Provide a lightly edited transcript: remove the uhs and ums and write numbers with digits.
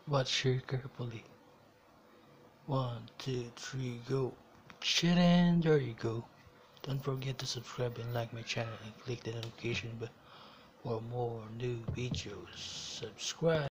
Watch here carefully. 1, 2, 3, go. Shit, and there you go. Don't forget to subscribe and like my channel and click the notification bell for more new videos. Subscribe.